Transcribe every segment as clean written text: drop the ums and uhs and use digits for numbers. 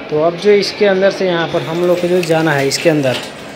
तो अब जो इसके अंदर से यहाँ पर हम लोग को जो जाना है इसके अंदर।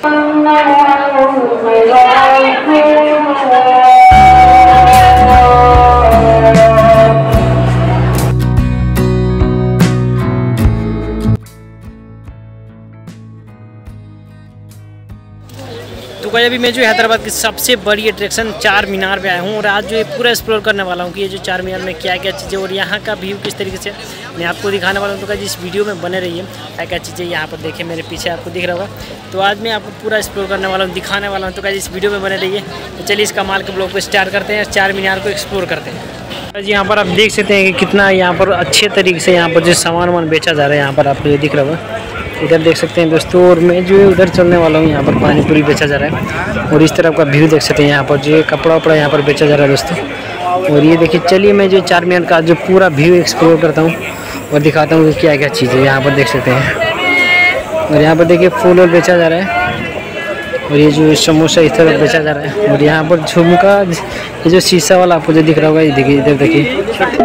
तो भाई अभी मैं जो हैदराबाद की सबसे बड़ी अट्रैक्शन चार मीनार पे आया हूँ और आज जो ये पूरा एक्सप्लोर करने वाला हूँ कि ये जो चार मीनार में क्या क्या चीज़ें और यहाँ का व्यू किस तरीके से मैं आपको दिखाने वाला हूँ। तो इस वीडियो में बने रहिए, क्या क्या चीज़ें यहाँ पर देखिए मेरे पीछे आपको दिख रहा होगा। तो आज मैं आपको पूरा एक्सप्लोर करने वाला हूँ, दिखाने वाला हूँ। तो इस वीडियो में बने रहिए। तो चलिए इस कमाल के ब्लॉग को स्टार्ट करते हैं, चार मीनार को एक्सप्लोर करते हैं। यहाँ पर आप देख सकते हैं कि कितना यहाँ पर अच्छे तरीके से यहाँ पर जो सामान बेचा जा रहा है, यहाँ पर आपको जो दिख रहा होगा इधर देख सकते हैं दोस्तों। और मैं जो उधर चलने वाला हूँ, यहाँ पर पानी पूरी बेचा जा रहा है और इस तरफ का व्यू देख सकते हैं। यहाँ पर जो कपड़ा वपड़ा यहाँ पर बेचा जा रहा है दोस्तों। और ये देखिए, चलिए मैं जो चार मीनार का जो पूरा व्यू एक्सप्लोर करता हूँ और दिखाता हूँ कि क्या क्या चीज़ है यहाँ पर देख सकते हैं। और यहाँ पर देखिए फूल और बेचा जा रहा है और ये जो समोसा इस तरफ बेचा जा रहा है। और यहाँ पर झुमका, ये जो शीशा वाला आपको जो दिख रहा होगा, ये देखिए इधर देखिए।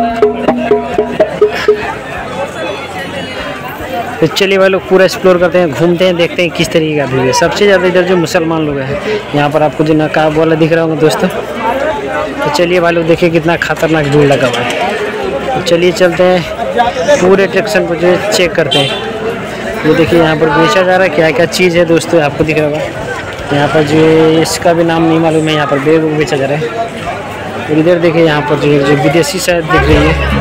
तो चलिए भाई लोग पूरा एक्सप्लोर करते हैं, घूमते हैं, देखते हैं किस तरीके का व्यू है। सबसे ज़्यादा इधर जो मुसलमान लोग हैं, यहाँ पर आपको जो नकाब वाला दिख रहा होगा दोस्तों। तो चलिए भाई लोग देखिए कितना खतरनाक भीड़ लगा हुआ है। तो चलिए चलते हैं, पूरे अट्रैक्शन को जो चेक करते हैं। ये देखिए यहाँ पर बेचा जा रहा है क्या क्या चीज़ है दोस्तों, आपको दिख रहा होगा। यहाँ पर जो इसका भी नाम नहीं मालूम है, यहाँ पर बैग बेचा जा रहा है। और इधर देखिए यहाँ पर जो विदेशी शायद दिख रही है।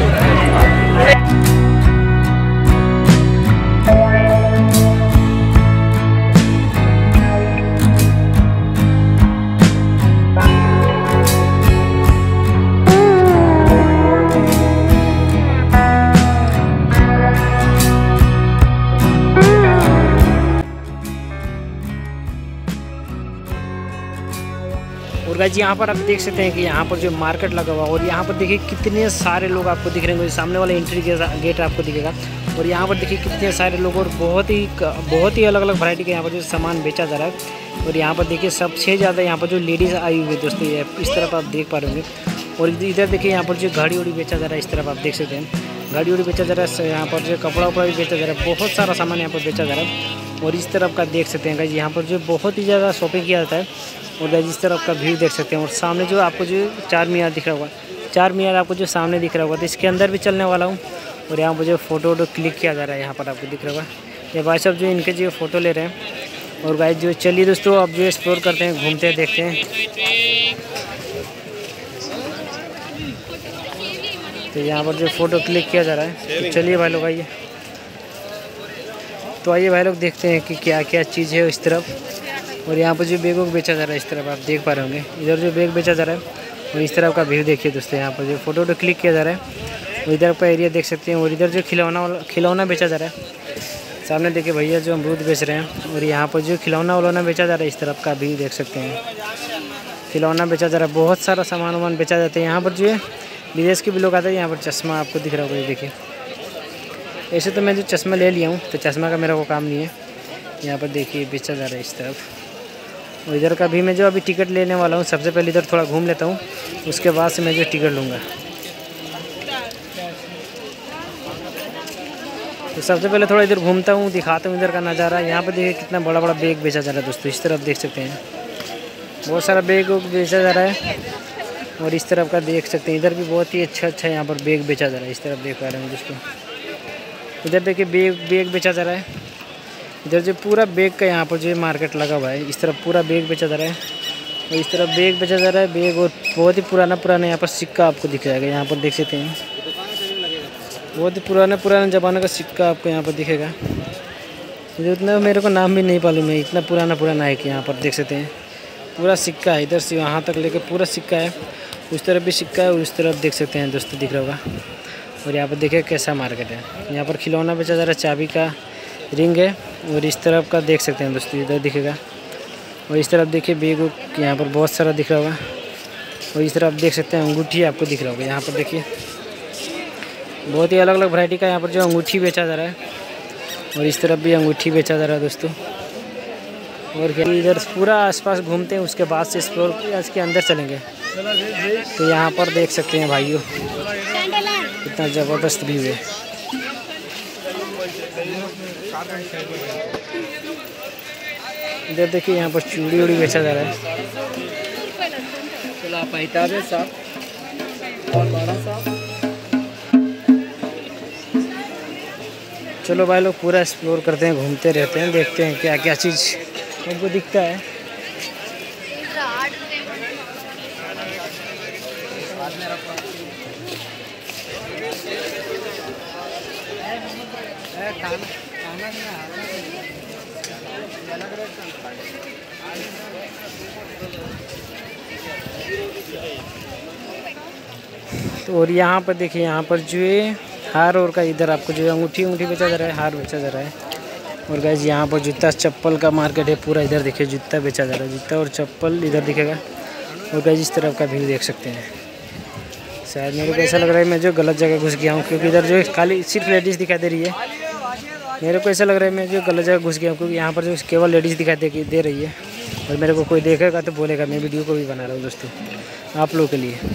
और गाइस यहाँ पर आप देख सकते हैं कि यहाँ पर जो मार्केट लगा हुआ और यहाँ पर देखिए कितने सारे लोग आपको दिख रहे हैं। सामने वाला एंट्री गेट आपको दिखेगा और यहाँ पर देखिए कितने सारे लोग और बहुत ही अलग अलग वैरायटी का यहाँ पर जो सामान बेचा जा रहा है। और यहाँ पर देखिए सबसे ज़्यादा यहाँ पर जो लेडीज़ आई हुई है दोस्तों, ये इस तरफ आप देख पा रहे होंगे। और इधर देखिए यहाँ पर जो घड़ी उड़ी बेचा जा रहा है, इस तरफ आप देख सकते हैं घड़ी उड़ी बेचा जा रहा है। यहाँ पर जो कपड़ा वपड़ा भी बेचा जा रहा है, बहुत सारा सामान यहाँ पर बेचा जा रहा है। और इस तरफ का देख सकते हैं गाइस, यहाँ पर जो बहुत ही ज़्यादा शॉपिंग किया जाता है। और गाइस इस तरफ का व्यू देख सकते हैं। और सामने जो आपको जो चार मीनार दिख रहा होगा, चार मीनार आपको जो सामने दिख रहा होगा, तो इसके अंदर भी चलने वाला हूँ। और यहाँ पर जो फ़ोटो क्लिक किया जा रहा है, यहाँ पर आपको दिख रहा होगा। ये भाई साहब जो इनके जो फ़ोटो ले रहे हैं। और गाइस जो चलिए दोस्तों अब जो एक्सप्लोर करते हैं, घूमते हैं, देखते हैं। तो यहाँ पर जो फ़ोटो क्लिक किया जा रहा है, तो चलिए भाई लोग आइए। तो आइए भाई लोग देखते हैं कि क्या क्या चीज़ है इस तरफ। और यहाँ पर जो बैग को बेचा जा रहा है, इस तरफ आप देख पा रहे होंगे, इधर जो बैग बेचा जा रहा है। और इस तरफ का व्यू देखिए दोस्तों, यहाँ पर जो फ़ोटो क्लिक किया जा रहा है। और इधर का एरिया देख सकते हैं। और इधर जो खिलौना बेचा जा रहा है, सामने देखिए भैया जो अमरूद बेच रहे हैं। और यहाँ पर जो खिलौना बेचा जा रहा है, इस तरफ का व्यू देख सकते हैं। खिलौना बेचा जा रहा है, बहुत सारा सामान वामान बेचा जाता है। यहाँ पर जो है विदेश के भी लोग आते हैं। यहाँ पर चश्मा आपको दिख रहा होगा, ये देखिए। ऐसे तो मैं जो चश्मा ले लिया हूँ, तो चश्मा का मेरा वो काम नहीं है। यहाँ पर देखिए बेचा जा रहा है इस तरफ। और इधर का भी मैं जो अभी टिकट लेने वाला हूँ, सबसे पहले इधर थोड़ा घूम लेता हूँ, उसके बाद से मैं जो टिकट लूँगा। तो सबसे पहले थोड़ा इधर घूमता हूँ, दिखाता हूँ इधर का नज़ारा। यहाँ पर देखिए कितना बड़ा बड़ा बैग बेचा जा रहा है दोस्तों, इस तरफ देख सकते हैं। बहुत सारा बैग बेचा जा रहा है। और इस तरफ का देख सकते हैं, इधर भी बहुत ही अच्छा यहाँ पर बैग बेचा जा रहा है, इस तरफ देख पा रहे हैं दोस्तों। इधर देखिए बैग बेचा जा रहा है। इधर जो पूरा बैग का यहाँ पर जो मार्केट लगा हुआ है, इस तरफ पूरा बैग बेचा जा रहा है। और इस तरफ बैग बेचा जा रहा है, बैग। और बहुत ही पुराना यहाँ पर सिक्का आपको दिख जाएगा, यहाँ पर देख सकते हैं। बहुत ही पुराना ज़माने का सिक्का आपको यहाँ पर दिखेगा। जो इतना मेरे को नाम भी नहीं मालूम है, इतना पुराना है कि यहाँ पर देख सकते हैं पूरा सिक्का है। इधर से वहाँ तक लेकर पूरा सिक्का है, उस तरफ भी सिक्का है और उस तरफ देख सकते हैं दोस्तों, दिख रहा होगा। और यहाँ पर देखिए कैसा मार्केट है। यहाँ पर खिलौना बेचा जा रहा है, चाबी का रिंग है। और इस तरफ का देख सकते हैं दोस्तों, इधर दिखेगा। और इस तरफ देखिए बैग यहाँ पर बहुत सारा दिख रहा होगा। और इस तरफ देख सकते हैं अंगूठी आपको दिख रहा होगा। यहाँ पर देखिए बहुत ही अलग अलग वैरायटी का यहाँ पर जो अंगूठी बेचा जा रहा है। और इस तरफ भी अंगूठी बेचा जा रहा है दोस्तों। और क्या इधर पूरा आसपास घूमते हैं, उसके बाद से एक्सप्लोर इसके अंदर चलेंगे। तो यहाँ पर देख सकते हैं भाइयों कितना ज़बरदस्त व्यू है। इधर देखिए यहाँ पर चूड़ी उड़ी बेचा जा रहा है। चलो भाई लोग पूरा एक्सप्लोर करते हैं, घूमते रहते हैं, देखते हैं क्या क्या चीज़ हमको दिखता है। तो और यहाँ पर देखिए, यहाँ पर जो है हार और का इधर आपको जो है अंगूठी बेचा जा रहा है, हार बेचा जा रहा है। और गाइस यहाँ पर जूता चप्पल का मार्केट है पूरा। इधर देखिए जूता बेचा जा रहा है, जूता और चप्पल इधर दिखेगा। और गाइस इस तरफ का व्यू देख सकते हैं। शायद मेरे को ऐसा लग रहा है मैं जो गलत जगह घुस गया हूँ, क्योंकि इधर जो खाली सिर्फ लेडीज़ दिखाई दे रही है। मेरे को ऐसा लग रहा है मैं जो गलत जगह घुस गया हूँ, क्योंकि यहाँ पर जो केवल लेडीज़ दिखाई दे रही है। और मेरे को कोई देखेगा तो बोलेगा। मैं वीडियो को भी बना रहा हूँ दोस्तों आप लोगों के लिए।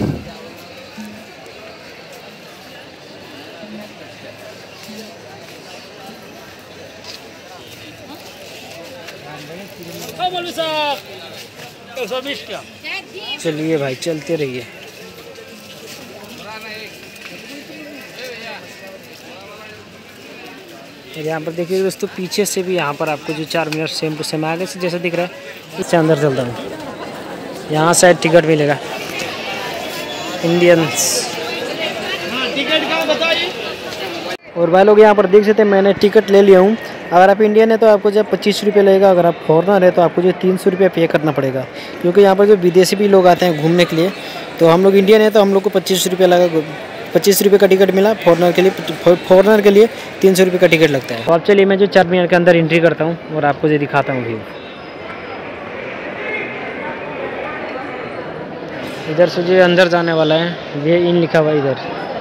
चलिए भाई चलते रहिए। यहाँ पर देखिए दोस्तों, पीछे से भी यहाँ पर आपको जो 4 मिनट सेम टू सेम आगे से जैसा दिख रहा है, इससे अंदर चलता हूँ। यहाँ शायद टिकट मिलेगा इंडियंस। टिकट का बताइए। और भाई लोग यहाँ पर देख सकते हैं मैंने टिकट ले लिया हूँ। अगर आप इंडियन है तो आपको जो 25 रुपये लगेगा, अगर आप फॉरनर है तो आपको जो 300 रुपये पे करना पड़ेगा। क्योंकि यहाँ पर जो विदेशी भी लोग आते हैं घूमने के लिए, तो हम लोग इंडियन है तो हम लोग को 25 रुपये लगा, 25 रुपये का टिकट मिला। फॉरनर के लिए 300 रुपये का टिकट लगता है। तो अब चलिए मैं जो 4 मिनट के अंदर एंट्री करता हूँ और आपको जो दिखाता हूँ व्यू। इधर से जो अंदर जाने वाला है, ये इन लिखा हुआ है इधर।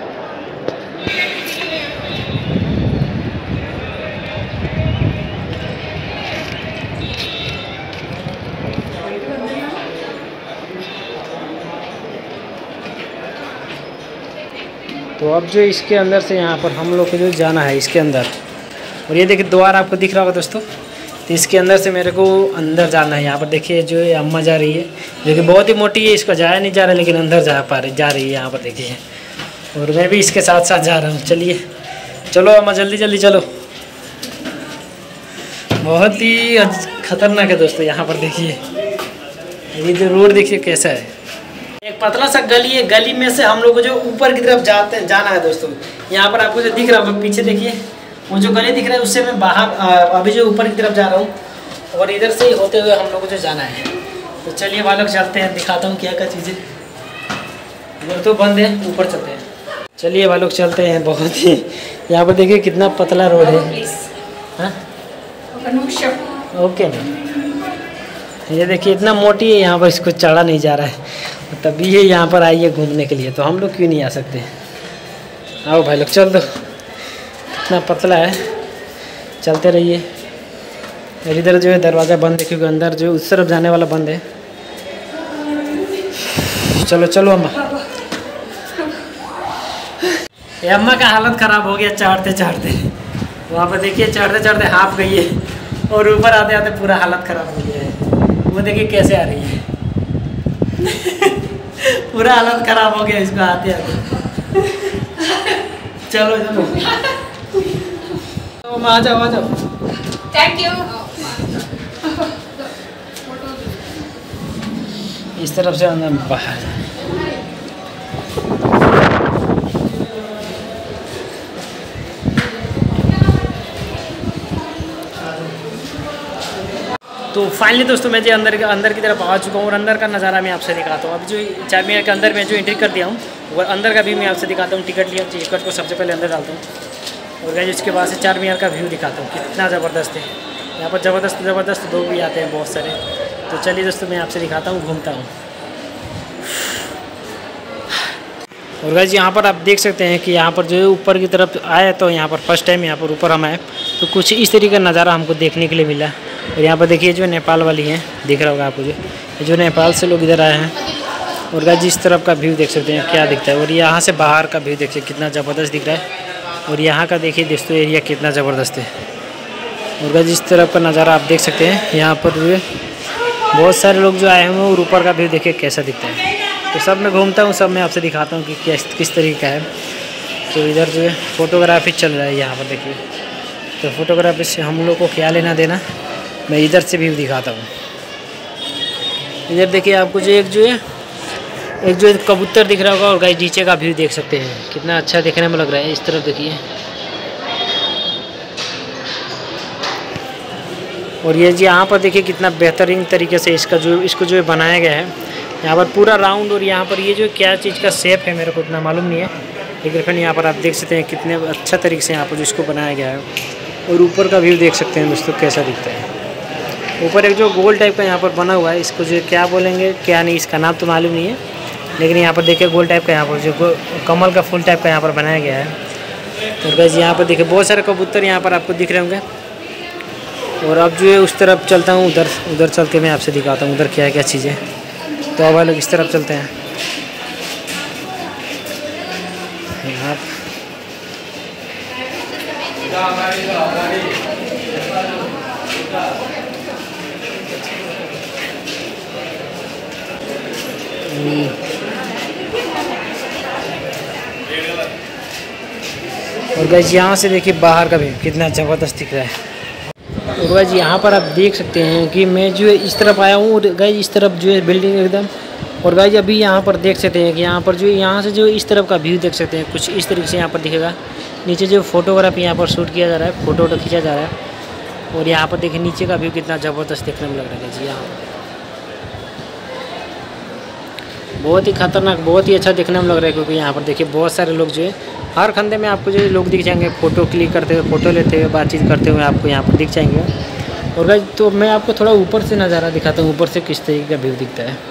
तो अब जो इसके अंदर से यहाँ पर हम लोग को जो जाना है इसके अंदर, और ये देखिए द्वार आपको दिख रहा होगा दोस्तों। तो इसके अंदर से मेरे को अंदर जाना है। यहाँ पर देखिए जो अम्मा जा रही है, जो कि बहुत ही मोटी है, इसका जाया नहीं जा रहा, लेकिन अंदर जा रही है यहाँ पर देखिए। और मैं भी इसके साथ साथ जा रहा हूँ। चलिए चलो अम्मा, जल्दी जल्दी चलो। बहुत ही खतरनाक है दोस्तों। यहाँ पर देखिए ये जो रोड देखिए कैसा है। एक पतला सा गली है, गली में से हम लोग को जो ऊपर की तरफ जाना है दोस्तों। यहाँ पर आपको जो दिख रहा होगा पीछे देखिए, वो जो गली दिख रहा है उससे मैं बाहर अभी जो ऊपर की तरफ जा रहा हूँ, और इधर से ही होते हुए हम लोग को जो जाना है। तो चलिए भाई लोग चलते हैं, दिखाता हूँ क्या क्या चीज़ें। इधर तो बंद है, ऊपर चलते हैं। चलिए भाई लोग चलते हैं। बहुत ही यहाँ पर देखिए कितना पतला रोड है। हाँ ओके ना, ये देखिए इतना मोटी है, यहाँ पर इसको चढ़ा नहीं जा रहा है। तभी ये यहाँ पर आई है घूमने के लिए, तो हम लोग क्यों नहीं आ सकते। आओ भाई लोग चल दो, इतना पतला है, चलते रहिए। इधर जो है दरवाज़ा बंद है, क्योंकि अंदर जो उस तरफ जाने वाला बंद है। चलो चलो अम्मा। ये अम्मा का हालत ख़राब हो गया चढ़ते चढ़ते। वहाँ पर देखिए चढ़ते चढ़ते हाफ गई है, और ऊपर आते आते पूरा हालत ख़राब हो गया है। वो देखिए कैसे आ रही है। पूरा हालत ख़राब हो गया इसको आते आते। चलो चलो तो आ जाओ आ जाओ। Thank you. इस तरफ से अंदर बाहर। तो फाइनली दोस्तों मैं जो अंदर की तरफ आ चुका हूँ, और अंदर का नज़ारा मैं आपसे दिखाता हूँ। अभी जो 4 मिनट के अंदर मैं जो एंट्री कर दिया हूँ, वो अंदर का भी मैं आपसे दिखाता हूँ। टिकट लिया, टिकट को सबसे पहले अंदर डालता हूँ, और गाइस उसके बाद से 4 मिनट का व्यू दिखाता हूँ कितना ज़बरदस्त है। यहाँ पर ज़बरदस्त लोग भी आते हैं बहुत सारे। तो चलिए दोस्तों मैं आपसे दिखाता हूँ, घूमता हूँ। और गाइस यहाँ पर आप देख सकते हैं कि यहाँ पर जो ऊपर की तरफ आए, तो यहाँ पर फर्स्ट टाइम यहाँ पर ऊपर हम आए, तो कुछ इस तरीके का नज़ारा हमको देखने के लिए मिला। और यहाँ पर देखिए जो नेपाल वाली हैं, दिख रहा होगा आपको, जो नेपाल से लोग इधर आए हैं। और गाइस जिस तरफ का व्यू देख सकते हैं क्या दिखता है। और यहाँ से बाहर का व्यू देखिए कितना ज़बरदस्त दिख रहा है। और यहाँ का देखिए दोस्तों एरिया कितना ज़बरदस्त है। और गाइस इस तरफ का नज़ारा आप देख सकते हैं। यहाँ पर जो है बहुत सारे लोग जो आए हुए हैं और ऊपर का व्यू देखिए कैसा दिखता है। तो सब मैं घूमता हूँ, सब मैं आपसे दिखाता हूँ कि किस तरीके का है। तो इधर जो है फ़ोटोग्राफी चल रहा है यहाँ पर देखिए। तो फोटोग्राफी से हम लोग को क्या लेना देना, मैं इधर से व्यू दिखाता हूँ। इधर देखिए आपको जो एक जो कबूतर दिख रहा होगा और गाइस नीचे का व्यू देख सकते हैं कितना अच्छा देखने में लग रहा है। इस तरफ देखिए और ये जी यहाँ पर देखिए कितना बेहतरीन तरीके से इसको जो बनाया गया है यहाँ पर पूरा राउंड। और यहाँ पर ये जो क्या चीज़ का शेप है मेरे को इतना मालूम नहीं है, लेकिन फिर यहाँ पर आप देख सकते हैं कितने अच्छा तरीके से यहाँ पर जो इसको बनाया गया है। और ऊपर का व्यू देख सकते हैं दोस्तों कैसा दिखता है। ऊपर एक जो गोल टाइप का यहाँ पर बना हुआ है, इसको जो क्या बोलेंगे क्या नहीं, इसका नाम तो मालूम नहीं है, लेकिन यहाँ पर देखिए गोल टाइप का यहाँ पर जो कमल का फूल टाइप का यहाँ पर बनाया गया है। और गाइस यहाँ पर देखिए बहुत सारे कबूतर यहाँ पर आपको दिख रहे होंगे। और अब जो है उस तरफ चलता हूँ, उधर चल के मैं आपसे दिखाता हूँ उधर क्या क्या चीज़ें। तो अब लोग इस तरफ चलते हैं। यहाँ और गाइस यहाँ से देखिए बाहर का भी कितना ज़बरदस्त दिख रहा है। और गाइस यहाँ पर आप देख सकते हैं कि मैं जो है इस तरफ आया हूँ और गाइस इस तरफ जो है बिल्डिंग एकदम। और गाइस अभी यहाँ पर देख सकते हैं कि यहाँ पर जो यहाँ से जो इस तरफ का व्यू देख सकते हैं कुछ इस तरीके से यहाँ पर दिखेगा। नीचे जो फोटोग्राफी यहाँ पर शूट किया जा रहा है, फोटो खींचा जा रहा है। और यहाँ पर देखिए नीचे का व्यू कितना ज़बरदस्त देखने में लग रहा है जी। यहाँ बहुत ही खतरनाक, बहुत ही अच्छा देखने में लग रहा है, क्योंकि यहाँ पर देखिए बहुत सारे लोग जो है हर खंदे में आपको जो लोग दिख जाएंगे फ़ोटो क्लिक करते हुए, फ़ोटो लेते हुए, बातचीत करते हुए आपको यहाँ पर दिख जाएंगे। और गाइस तो मैं आपको थोड़ा ऊपर से नज़ारा दिखाता हूँ, ऊपर से किस तरीके का व्यू दिखता है।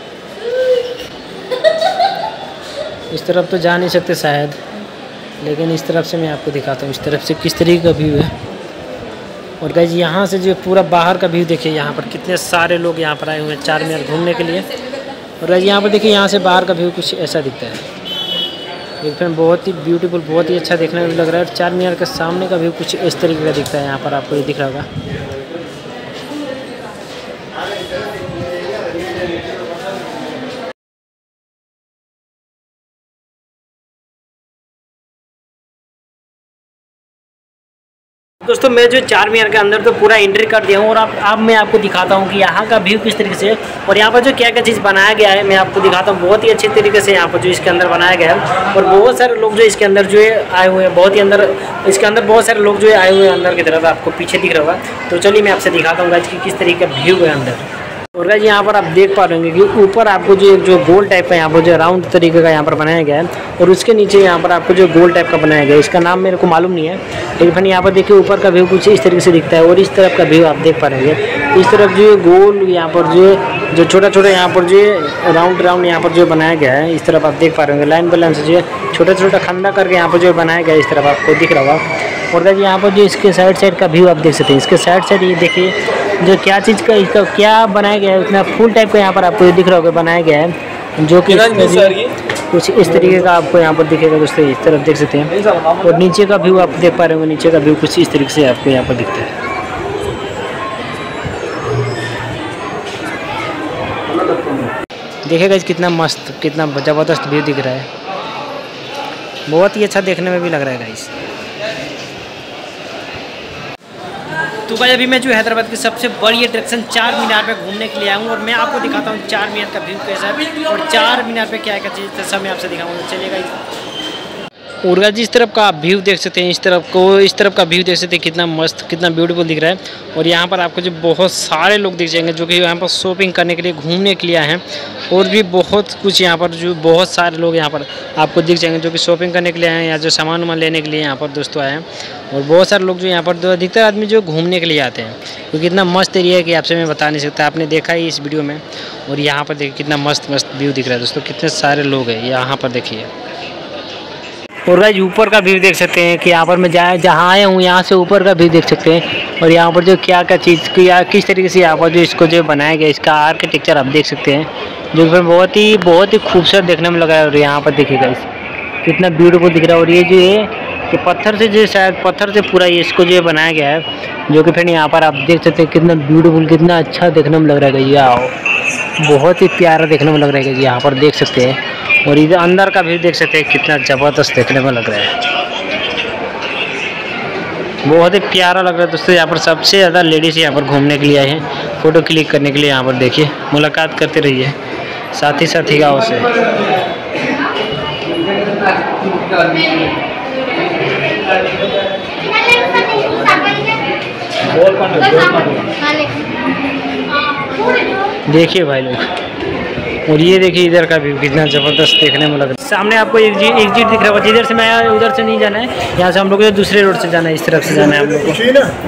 इस तरफ तो जा नहीं सकते शायद, लेकिन इस तरफ से मैं आपको दिखाता हूँ इस तरफ से किस तरीके का व्यू है। और गाइस यहाँ से जो पूरा बाहर का व्यू देखिए, यहाँ पर कितने सारे लोग यहाँ पर आए हुए हैं 4 मीनार घूमने के लिए। और गाइस यहाँ पर देखिए यहाँ से बाहर का व्यू कुछ ऐसा दिखता है, लेकिन बहुत ही ब्यूटीफुल, बहुत ही अच्छा देखने में लग रहा है। और 4 मीनार के सामने का व्यू कुछ इस तरीके का दिखता है। यहाँ पर आपको ये दिख रहा होगा। दोस्तों मैं जो 4 मीनार के अंदर तो पूरा एंट्री कर दिया हूँ और अब मैं आपको दिखाता हूँ कि यहाँ का व्यू किस तरीके से और यहाँ पर जो क्या क्या चीज़ बनाया गया है मैं आपको दिखाता हूँ। बहुत ही अच्छे तरीके से यहाँ पर जो इसके अंदर बनाया गया है और बहुत सारे लोग जो इसके अंदर जो है आए हुए हैं, बहुत ही अंदर इसके अंदर बहुत सारे लोग जो है आए हुए हैं अंदर की तरफ, आपको पीछे दिख रहा होगा। तो चलिए मैं आपसे दिखाता हूँ गाइस कि किस तरीके का व्यू है अंदर। और गाइस यहाँ पर आप देख पा रहे होंगे कि ऊपर आपको जो गोल टाइप का यहाँ पर जो राउंड तरीके का यहाँ पर बनाया गया है और उसके नीचे यहाँ पर आपको जो गोल टाइप का बनाया गया है, इसका नाम मेरे को मालूम नहीं है, लेकिन फिर यहाँ पर देखिए ऊपर का व्यू कुछ इस तरीके से दिखता है। और इस तरफ का व्यू आप देख पा रहे हैं, इस तरफ जो गोल यहाँ पर जो छोटा छोटा यहाँ पर जो राउंड यहाँ पर जो बनाया गया है, इस तरफ आप देख पा रहे होंगे लाइन बाय लाइन से जो छोटा छोटा खंदा करके यहाँ पर जो बनाया गया है, इस तरफ आपको दिख रहा होगा। और गाइस यहाँ पर जो इसके साइड का व्यू आप देख सकते हैं, इसके साइड ये देखिए जो क्या चीज़ का इसका क्या बनाया गया है, उतना फुल टाइप का यहाँ पर आपको दिख रहा होगा बनाया गया है, जो कि कुछ इस तरीके का आपको यहाँ पर दिखेगा दोस्तों। इस तरफ देख सकते हैं और नीचे का व्यू आप देख पा रहे होंगे, नीचे का व्यू कुछ इस तरीके से आपको यहाँ पर दिखता है। देखिएगा कितना मस्त, कितना ज़बरदस्त व्यू दिख रहा है, बहुत ही अच्छा देखने में भी लग रहा है गाइस। तो भाई अभी मैं जो हैदराबाद की सबसे बड़ी अट्रैक्शन 4 मीनार पे घूमने के लिए आया हूँ और मैं आपको दिखाता हूँ 4 मीनार का व्यू कैसा है और 4 मीनार पे क्या क्या चीज़ सब मैं आपसे दिखाऊंगा। चलिएगा और गाइस जिस तरफ का आप व्यू देख सकते हैं, इस तरफ का व्यू देख सकते हैं, कितना मस्त, कितना ब्यूटीफुल दिख रहा है। और यहाँ पर आपको जो बहुत सारे लोग दिख जाएंगे जो कि यहाँ पर शॉपिंग करने के लिए घूमने के लिए आए हैं और भी बहुत कुछ यहाँ पर जो बहुत सारे लोग यहाँ पर आपको दिख जाएंगे जो कि शॉपिंग करने के लिए आए हैं या जो सामान वामान लेने के लिए यहाँ पर दोस्तों आए हैं। और बहुत सारे लोग जो यहाँ पर अधिकतर आदमी जो घूमने के लिए आते हैं, क्योंकि इतना मस्त एरिया है कि आपसे मैं बता नहीं सकता, आपने देखा ही इस वीडियो में। और यहाँ पर देखिए कितना मस्त व्यू दिख रहा है दोस्तों, कितने सारे लोग हैं यहाँ पर देखिए। और गाइस ऊपर का व्यू देख सकते हैं कि यहाँ पर मैं जहाँ आया हूँ यहाँ से ऊपर का व्यू देख सकते हैं। और यहाँ पर जो क्या क्या चीज़ की या किस तरीके से यहाँ पर जो इसको जो बनाया गया, इसका आर्किटेक्चर आप देख सकते हैं, जो फिर बहुत ही खूबसूरत देखने में लगा है। और यहाँ पर देखिएगा इस कितना ब्यूटीफुल दिख रहा है। और ये जो है कि पत्थर से जो शायद पत्थर से पूरा इसको जो बनाया गया है, जो कि फिर यहाँ पर आप देख सकते हैं कितना ब्यूटीफुल, कितना अच्छा देखने में लग रहा है भैया। बहुत ही प्यारा देखने में लग रहा है जी, यहाँ पर देख सकते हैं। और इधर अंदर का भी देख सकते हैं कितना ज़बरदस्त देखने में लग रहा है, बहुत ही प्यारा लग रहा है दोस्तों। यहाँ पर सबसे ज़्यादा लेडीज़ यहाँ पर घूमने के लिए आए हैं, फ़ोटो क्लिक करने के लिए। यहाँ पर देखिए, मुलाकात करते रहिए साथी साथी गाँव से। देखिए भाई लोग, और ये देखिए इधर का भी कितना ज़बरदस्त देखने में लग रहा है। सामने आपको एक जीट दिख रहा होगा, जिधर से मैं आया उधर से नहीं जाना है, यहाँ से हम लोग को दूसरे रोड से जाना है, इस तरफ से जाना है हम लोग को।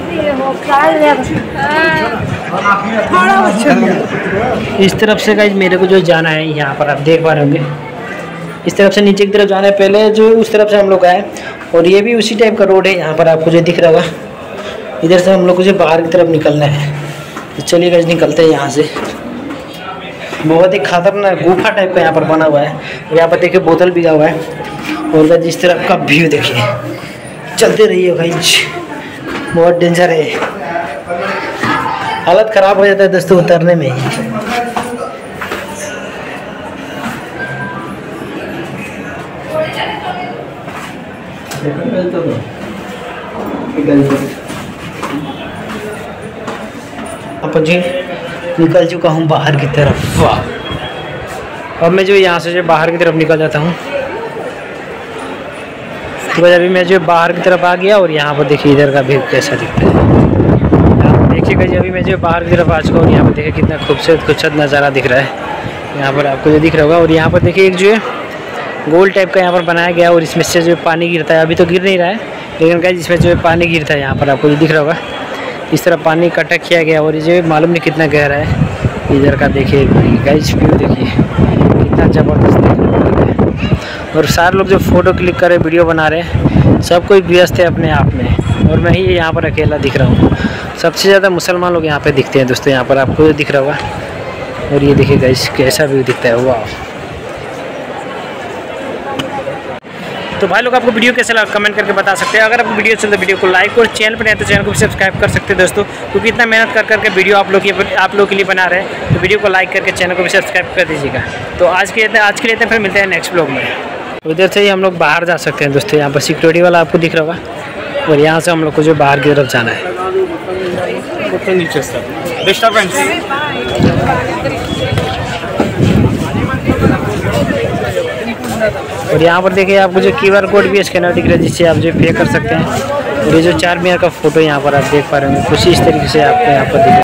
इस तरफ से गाइस मेरे को जो जाना है, यहाँ पर आप देख पा रहे होंगे, इस तरफ से नीचे की तरफ जाना है। पहले जो उस तरफ से हम लोग आए, और ये भी उसी टाइप का रोड है, यहाँ पर आपको जो दिख रहा होगा। इधर से हम लोग को जो बाहर की तरफ निकलना है, तो चलिए गाइस निकलते हैं यहाँ से। बहुत ही खतरनाक गुफा टाइप का यहाँ पर बना हुआ है। यहाँ पर देखिए बोतल भी हुआ है, और गाइस इस तरफ का व्यू देखिए। चलते रहिए गाइस, बहुत डेंजर है, हालत ख़राब हो जाता है दोस्तों उतरने में ही। अपन जी निकल चुका हूँ बाहर की तरफ। वाह, अब मैं जो यहाँ से जो बाहर की तरफ निकल जाता हूँ, तो भाई अभी मैं जो बाहर की तरफ आ गया। और यहाँ पर देखिए इधर का व्यू कैसा दिखता है। देखिएगा जी, अभी मैं जो बाहर की तरफ आ चुका हूँ, यहाँ पर देखिए कितना खूबसूरत नज़ारा दिख रहा है। यहाँ पर आपको जो दिख रहा होगा, और यहाँ पर देखिए एक जो है गोल टाइप का यहाँ पर बनाया गया, और इसमें से जो पानी गिरता है, अभी तो गिर नहीं रहा है, लेकिन गाइस इसमें जो पानी गिरता है, यहाँ पर आपको जो दिख रहा होगा, इस तरह पानी इकट्ठा किया गया। और ये मालूम नहीं कितना गहरा है। इधर का देखिए गाइस व्यू देखिए, कितना ज़बरदस्त देखने को लग रहा है। और सारे लोग जो फ़ोटो क्लिक कर रहे, वीडियो बना रहे हैं, सब कोई व्यस्त है अपने आप में, और मैं ही यहाँ पर अकेला दिख रहा हूँ। सबसे ज़्यादा मुसलमान लोग यहाँ पर दिखते हैं दोस्तों, यहाँ पर आपको दिख रहा होगा। और ये देखिए गाइस कैसा व्यू दिखता है, वाह। तो भाई लोग आपको वीडियो कैसा लगा कमेंट करके बता सकते हैं। अगर आपको वीडियो चलता है वीडियो को लाइक, और चैनल पर नहीं तो चैनल को भी सब्सक्राइब कर सकते हैं दोस्तों, क्योंकि इतना मेहनत कर करके वीडियो आप लोग के लिए बना रहे हैं। तो वीडियो को लाइक करके चैनल को भी सब्सक्राइब कर दीजिएगा। तो आज के लिए फिर मिलते हैं नेक्स्ट ब्लॉग में। उधर से ही हम लोग बाहर जा सकते हैं दोस्तों, यहाँ पर सिक्योरिटी वाला आपको दिख रहा होगा, और यहाँ से हम लोग को जो बाहर की तरफ जाना है। और यहाँ पर देखिए आपको जो QR कोड भी स्कैनर दिख रहा है, जिससे आप जो पे कर सकते हैं। और ये जो 4 मीनार का फोटो यहाँ पर आप देख पा रहे होंगे, कुछ इस तरीके से आपको यहाँ पर दिख रहा है।